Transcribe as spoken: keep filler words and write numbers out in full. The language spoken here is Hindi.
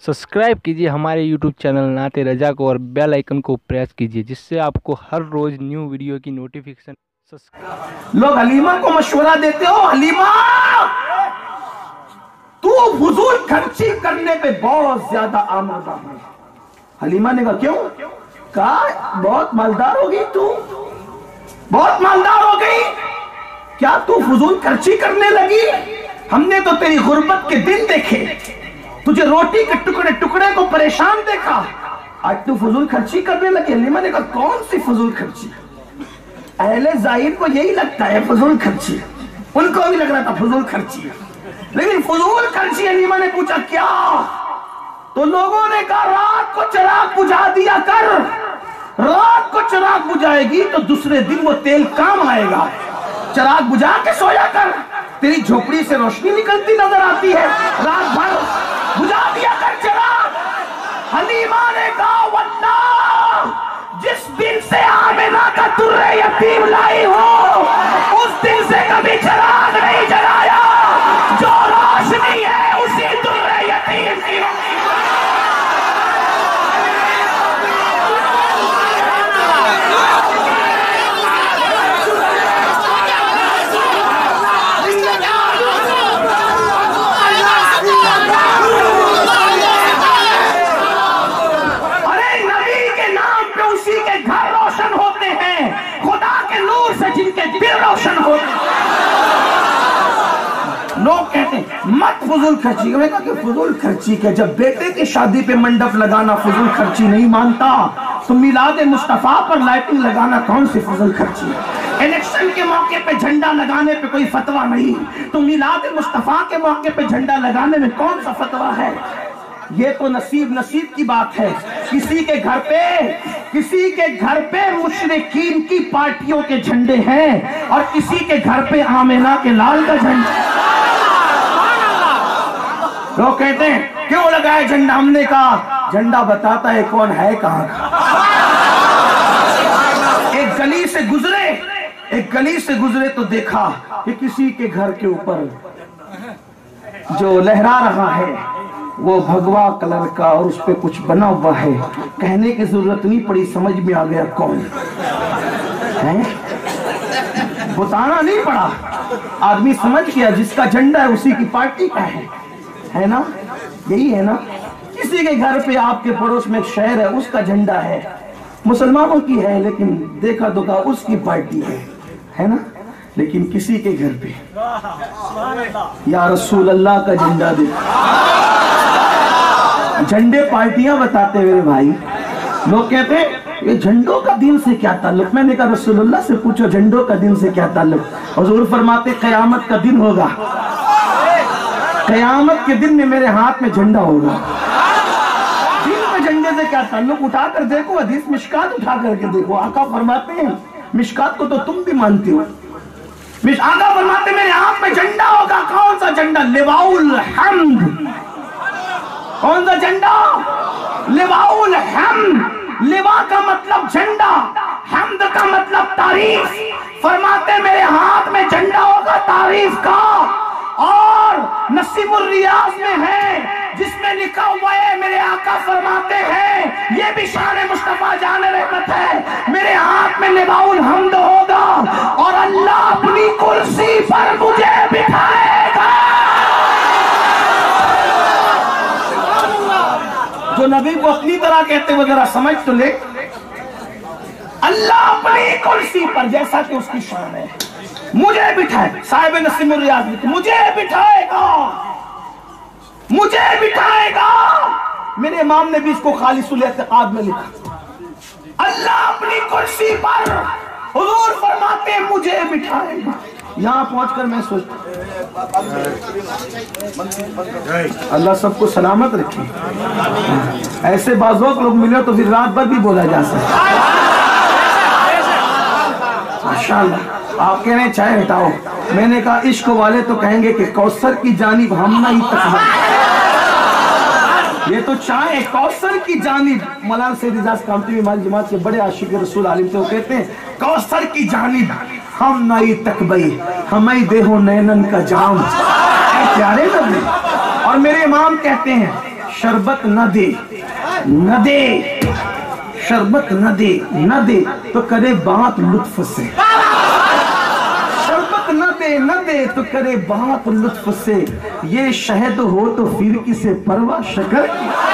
सब्सक्राइब कीजिए हमारे यूट्यूब चैनल नाते रजा को और बेल आइकन को प्रेस कीजिए जिससे आपको हर रोज न्यू वीडियो की नोटिफिकेशन। लोग हलीमा को मशवरा देते हो, हलीमा तू फजूल खर्ची करने पे बहुत ज्यादा आमादा है। हलीमा ने कहा क्यों? कहा बहुत मालदार हो गई तू, बहुत मालदार हो गई, क्या तू फजूल खर्ची करने लगी? हमने तो तेरी गुर्बत के दिन देखे, तुझे रोटी के टुकड़े टुकड़े को परेशान देखा, आज तू फजूल खर्ची करने लगी। हलीमा ने कहा कौन सी फजूल खर्ची? अहले जाहिर को यही लगता है फजूल खर्ची, उनको भी लग रहा था फजूल खर्ची, लेकिन फजूल खर्ची हलीमा ने पूछा क्या? तो लोगों ने कहा रात को चिराग बुझा दिया कर, रात को चिराग बुझाएगी तो दूसरे दिन वो तेल काम आएगा, चिराग बुझा के सोया कर, तेरी झोपड़ी से रोशनी निकलती नजर आती है, रात भर बुझा दिया कर चिराग। हलीमा ने कहा वल्लाह जिस दिन से आमिना का तुर्रे यतीम लाई हो उस दिन से कभी चिराग नहीं जलाया, जो रोशनी है उसी तुर्रे यतीम की। रोशन हो लोग कहते हैं मत फजूल खर्ची। मैं कहा कि फजूल खर्ची के जब बेटे की शादी पे मंडप लगाना फजूल खर्ची नहीं मानता तो मिलाद मुस्तफा पर लाइटिंग लगाना कौन सी फजूल खर्ची है? इलेक्शन के मौके पे झंडा लगाने पे कोई फतवा नहीं तो मिलाद मुस्तफा के मौके पे झंडा लगाने में कौन सा फतवा है? ये तो नसीब नसीब की बात है। किसी के घर पे किसी के घर पे मुशरिकीन की पार्टियों के झंडे हैं और किसी के घर पे आमिना के लाल का झंडा। लोग कहते हैं क्यों लगाया झंडा? हमने कहा झंडा बताता है कौन है कहां का। एक गली से गुजरे एक गली से गुजरे तो देखा कि किसी के घर के ऊपर जो लहरा रहा है वो भगवा कलर का और उस पे कुछ बना हुआ है। कहने की जरूरत नहीं पड़ी, समझ में आ गया कौन है, बताना नहीं पड़ा, आदमी समझ गया जिसका झंडा है उसी की पार्टी का है, है ना? यही है ना? किसी के घर पे आपके पड़ोस में एक शहर है उसका झंडा है, मुसलमानों की है लेकिन देखा दुखा उसकी पार्टी है, है ना? लेकिन किसी के घर पे या रसूल अल्लाह का झंडा दे। झंडे पार्टियां बताते मेरे भाई। लोग कहते हैं ये झंडों का दिन से क्या ताल्लुक? मैंने कहा रसूलुल्लाह से पूछो झंडों का दिन से क्या ताल्लुक? हुजूर फरमाते कयामत का दिन होगा, कयामत के दिन में मेरे हाथ में झंडा होगा। दिन में झंडे से क्या ताल्लुक? उठा कर देखो, हदीस मिशकात उठा करके देखो, आका फरमाते हैं मिशकात को तो तुम भी मानते हो, आका फरमाते मेरे हाथ में झंडा होगा। कौन सा झंडा? लिवाउल हम्द। कौन सा झंडा? लिवाउल हम्द। लिवा का मतलब झंडा, हम्द का मतलब तारीफ। फरमाते मेरे हाथ में झंडा होगा तारीफ का। और नसीबुल रियाज में है जिसमें लिखा हुआ है मेरे आका फरमाते हैं ये भी शान मुस्तफा जान रहमत है, मेरे हाथ में लिवाउल हम्द होगा और अल्लाह अपनी कुर्सी पर मुझे बिठाएगा। जो नबी को अपनी तरह कहते हुए जरा समझ तो ले, अल्लाह अपनी कुर्सी पर जैसा कि उसकी शान है मुझे बिठाए। साहिब नसीबुल रियाज में मुझे बिठाएगा, मुझे बिठाएगा। मेरे इमाम ने भी इसको खालिसुल एतकाद में लिखा, अल्लाह अपनी कुर्सी पर हुजूर फरमाते मुझे बिठाएगा। यहाँ पहुंचकर मैं सोचता अल्लाह सबको सलामत रखे। ऐसे बाज़ों लोग मिले तो फिर रात भर भी बोला जा सकता। माशाअल्लाह। आप कह रहे हैं चाय हटाओ, मैंने कहा इश्क वाले तो कहेंगे कि कौसर की जानिब हम नहीं तक। ये तो चाय कौसर की जानिब। मौलाना सैयद इजाज कामती हमारी जमात के बड़े आशिक रसूल आलिम थे, वो कहते हैं कौसर की जानिब हम नहीं तकबई हमें देहो नैनन का जाम। प्यारे नबी और मेरे इमाम कहते हैं शरबत न दे न दे, शरबत न दे न दे तो करे बात लुत्फ से, शरबत न दे न दे तो करे बात लुत्फ से, ये शहद हो तो फिर किसे परवा शकर।